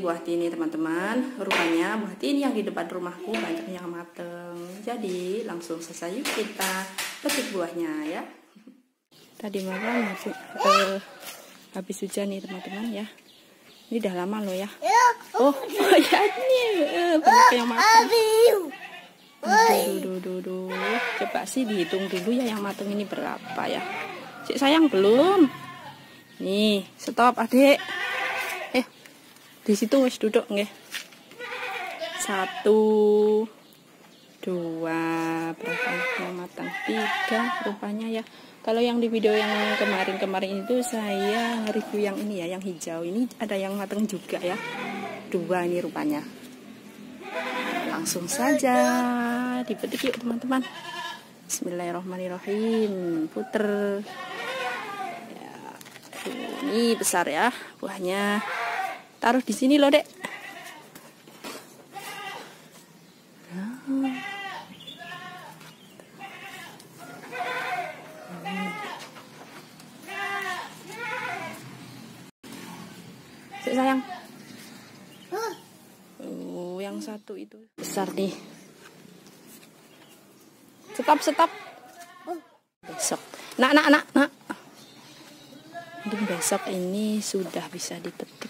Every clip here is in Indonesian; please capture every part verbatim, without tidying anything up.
buah tin ini teman-teman. Rupanya buah tin yang di depan rumahku banyak yang mateng. Jadi langsung saja yuk kita petik buahnya ya. Tadi malam masih uh, habis hujan nih teman-teman ya. Ini udah lama loh ya. Oh, oh ya ini uh, banyak yang mateng. Duh, duh, duh, duh. Coba sih dihitung dulu ya yang mateng ini berapa ya. Cik sayang belum. Nih, stop adik. Eh, di situ wis duduk nggih. Satu, dua, berapa yang matang? Tiga rupanya ya. Kalau yang di video yang kemarin-kemarin itu saya review yang ini ya, yang hijau. Ini ada yang matang juga ya. Dua ini rupanya. Langsung saja dipetik yuk teman-teman. Bismillahirrahmanirrahim. Puter. Ya, ini besar ya buahnya. Taruh di sini loh, Dek. Sik sayang. Oh, yang satu itu besar nih. Stop, stop. Besok. Nak, nak, nak, nak. Mungkin besok ini sudah bisa dipetik.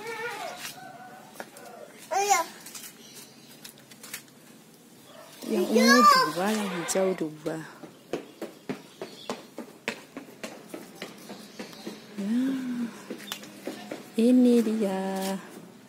Yang ungu dua, yang hijau dua. Nah, ini dia.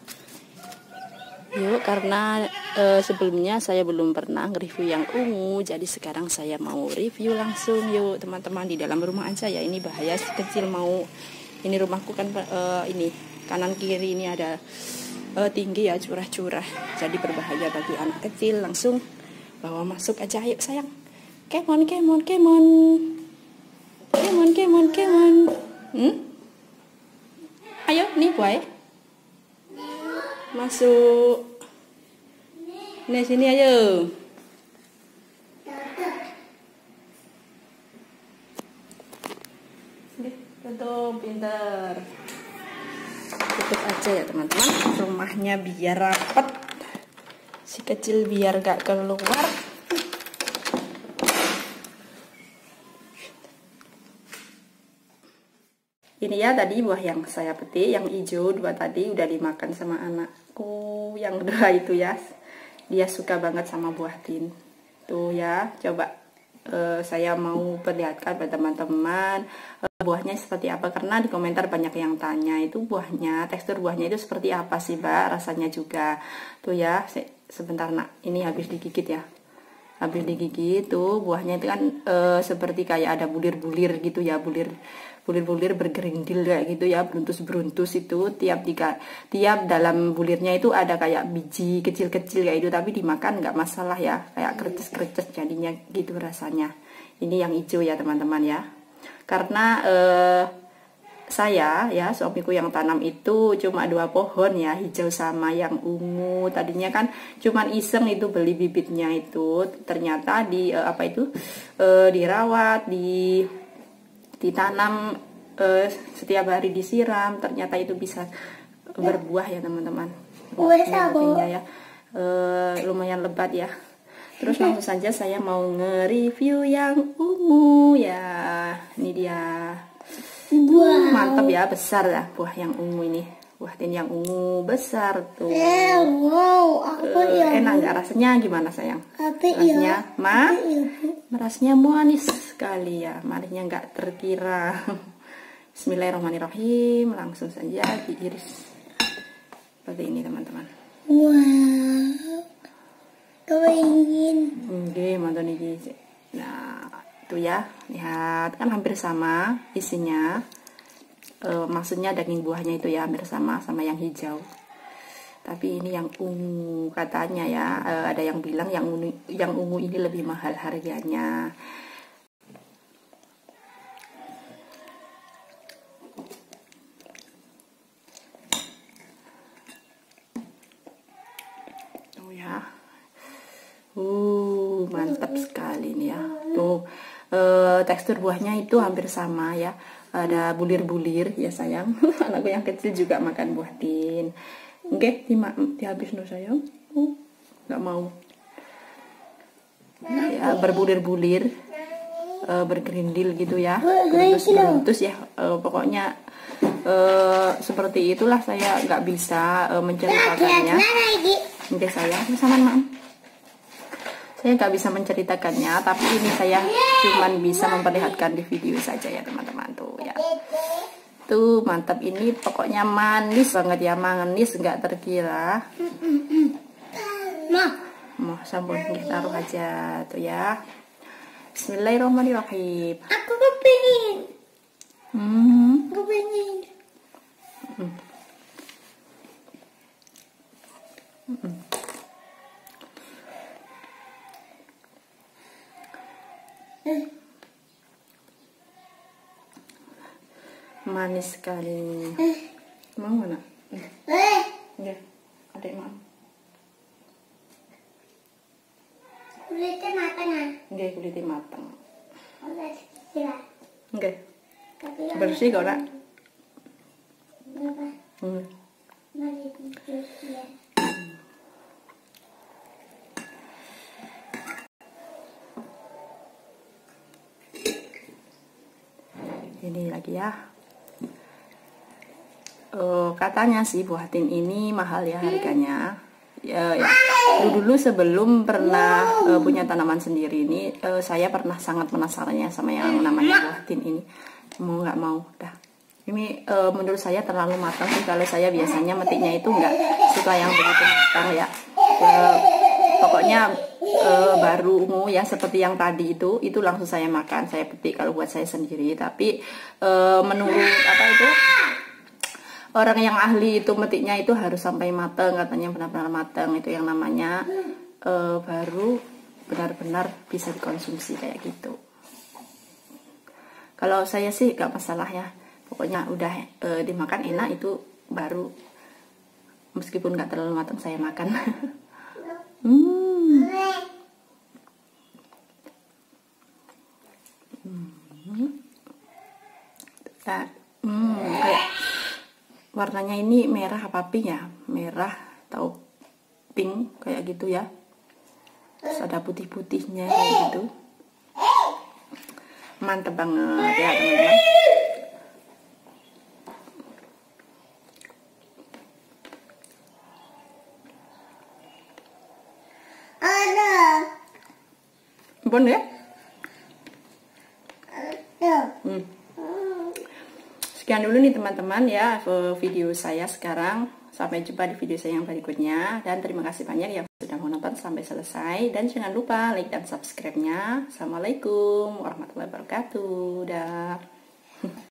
Yuk, karena e, sebelumnya saya belum pernah nge-review yang ungu, jadi sekarang saya mau review langsung. Yuk teman-teman, di dalam rumah aja ya. Ini bahaya si kecil mau. Ini rumahku kan e, ini kanan kiri ini ada e, tinggi ya, curah-curah. Jadi berbahaya bagi anak kecil. Langsung bawa masuk aja, yuk sayang. Kemon, kemon, kemon. Kemon, kemon, kemon. Hmm? Ayo, nih boy. Masuk. Nih sini ayo. Tutup, pinter. Tutup aja ya teman-teman. Rumahnya biar rapat. Si kecil biar gak keluar. Ini ya tadi buah yang saya petik, yang hijau dua tadi udah dimakan sama anakku. Yang dua itu ya, dia suka banget sama buah tin. Tuh ya, coba uh, saya mau perlihatkan pada teman-teman uh, buahnya seperti apa. Karena di komentar banyak yang tanya itu buahnya, tekstur buahnya itu seperti apa sih Mbak, rasanya juga. Tuh ya, sebentar nak, ini habis digigit ya. Habis digigit tuh buahnya itu kan e, seperti kayak ada bulir-bulir gitu ya, bulir bulir-bulir bergerindil kayak gitu ya, beruntus-beruntus itu tiap tiga tiap dalam bulirnya itu ada kayak biji kecil-kecil kayak itu, tapi dimakan nggak masalah ya, kayak kreces-kreces jadinya gitu rasanya. Ini yang hijau ya teman-teman ya, karena e, saya ya suamiku yang tanam itu cuma dua pohon ya, hijau sama yang ungu. Tadinya kan cuman iseng itu beli bibitnya itu, ternyata di uh, apa itu uh, dirawat, di ditanam uh, setiap hari disiram, ternyata itu bisa berbuah ya teman-teman. Buahnya ya uh, lumayan lebat ya. Terus langsung saja saya mau nge-review yang ungu ya. Ini dia. Wow. Mantap ya, besar ya buah yang ungu ini. Buah tin yang ungu besar tuh. Eh, wow, apa uh, ya? Enak nggak rasanya, gimana sayang? Apa rasanya, ya? Ma? Ya, rasanya manis sekali ya, manisnya nggak terkira. Bismillahirrahmanirrahim, langsung saja diiris seperti ini teman-teman. Wow, kau ingin? Oke, mantan ini. Nah. Tuh ya, lihat kan hampir sama isinya, e, maksudnya daging buahnya itu ya hampir sama sama yang hijau, tapi ini yang ungu katanya ya, e, ada yang bilang yang ungu, yang ungu ini lebih mahal harganya. Tuh ya, uh mantap sekali nih ya, tuh. Uh, tekstur buahnya itu hampir sama ya, ada bulir-bulir ya sayang. Anakku yang kecil juga makan buah tin. Oke, dima, dihabis no sayang. Oh, nggak mau. Ya, berbulir-bulir, uh, bergerindil gitu ya, geruntus-geruntus ya. Uh, pokoknya uh, seperti itulah, saya nggak bisa uh, menceritakannya. Oke sayang, sama mam. Saya nggak bisa menceritakannya, tapi ini saya cuman bisa memperlihatkan di video saja ya teman-teman tuh ya. Tuh mantap, ini pokoknya manis banget ya, manis nggak terkira. Nah, mau sabun kita taruh aja tuh ya. Bismillahirrahmanirrahim. aku kepingin. Hmm. Kepingin. Hmm. Hmm. Eh. Manis sekali. Eh. Mau mana? Eh. Ya, adek mam. Kulitnya matang ah. Nggih, kulitnya matang. Oke, ya. Nggih. Tapi Bersih kok, Nak. Berapa? Hmm. Mari jus ya. Ini lagi ya. Uh, katanya sih buah tin ini mahal ya harganya. Ya, ya. Dulu, dulu sebelum pernah uh, punya tanaman sendiri ini, uh, saya pernah sangat penasarannya sama yang namanya buah tin ini. Mau nggak mau, dah. Ini uh, menurut saya terlalu matang sih. Kalau saya biasanya metiknya itu nggak suka yang begitu matang ya. Uh, pokoknya uh, baru ungu ya seperti yang tadi itu, itu langsung saya makan, saya petik kalau buat saya sendiri. Tapi uh, menurut apa itu? Orang yang ahli itu metiknya itu harus sampai matang, katanya benar-benar matang itu yang namanya e, baru benar-benar bisa dikonsumsi kayak gitu. Kalau saya sih gak masalah ya, pokoknya udah e, dimakan enak itu baru, meskipun gak terlalu matang saya makan. hmm. Hmm. Hmm. Kayak warnanya ini merah apa pink ya? Merah atau pink kayak gitu ya. Terus ada putih-putihnya kayak gitu. Mantep banget ya teman-teman. Ada. Bon ya? Ada. Hmm. Sekian dulu nih teman-teman ya video saya sekarang. Sampai jumpa di video saya yang berikutnya. Dan terima kasih banyak yang sudah menonton sampai selesai. Dan jangan lupa like dan subscribe-nya. Assalamualaikum warahmatullahi wabarakatuh. Dah.